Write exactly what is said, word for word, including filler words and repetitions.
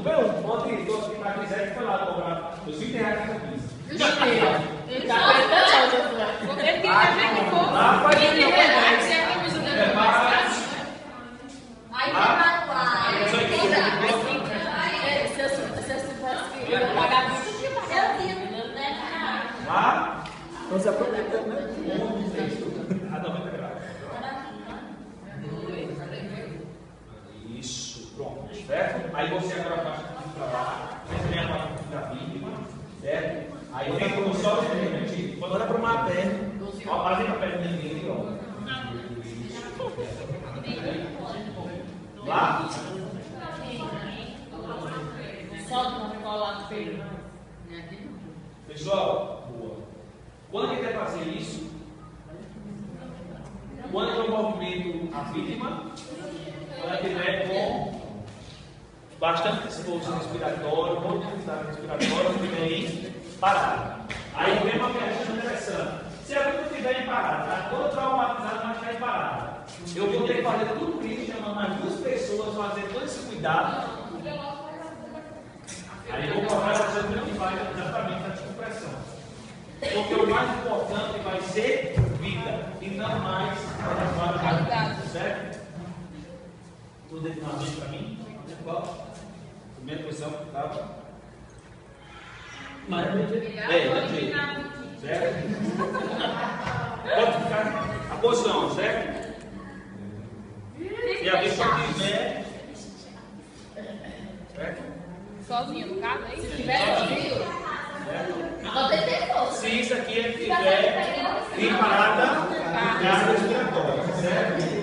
B um, pode ir, todos que quiser, foi lá cobrar os vinte reais que eu fiz. Ele tá apertando, ele queria ver que for. Lá faz Ele o queria ver se a camisa dele é para. Aí vai magoar. Se eu soubesse que eu ia pagar tudo, eu ia pagar. Eu digo, né? Lá. Então se aproveitando, né? A noventa graus. Isso, pronto, certo? Aí você agora faz tudo para lá, você vem a parte da vítima, certo? Aí vem como só o elemento. Bora para uma perna. Ó, fazendo a perna dele, ó. Lá. Solta uma cola feio. Pessoal, boa. Quando ele quer fazer isso, quando eu movimento a vítima, quando ela estiver com bastante esforço respiratório, muita atividade respiratória, estiver aí parada. Aí vem uma pergunta interessante. Se a vítima estiver em parada, está toda traumatizada, mas está em parada, eu vou ter que fazer tudo isso, chamando mais duas pessoas, fazer todo esse cuidado. Aí eu vou colocar você o que vai exatamente a descompressão. Porque o mais importante vai ser vida e não mais qualidade. Certo? Tudo de uma vez para mim? Qual? Primeira posição que estava. Mas É, deixei. Certo? Pode ficar a posição, certo? E a vez que eu tiver. Certo? Sozinho, no caso, é isso? Se tiver sozinho, agora tem que ter força. Se isso aqui estiver em parada, gás respiratória, certo?